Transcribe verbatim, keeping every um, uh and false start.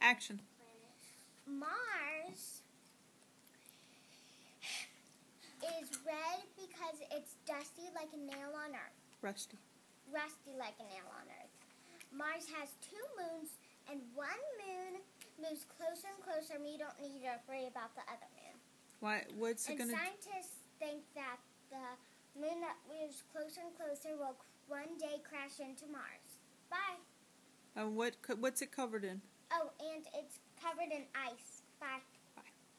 Action. Mars is red because it's dusty like a nail on Earth. Rusty. Rusty like a nail on Earth. Mars has two moons, and one moon moves closer and closer, and you don't need to worry about the other moon. Why? What's it and gonna? Scientists think that the moon that moves closer and closer will one day crash into Mars. Bye. Uh, what? What's it covered in? Oh, and it's covered in ice. Bye.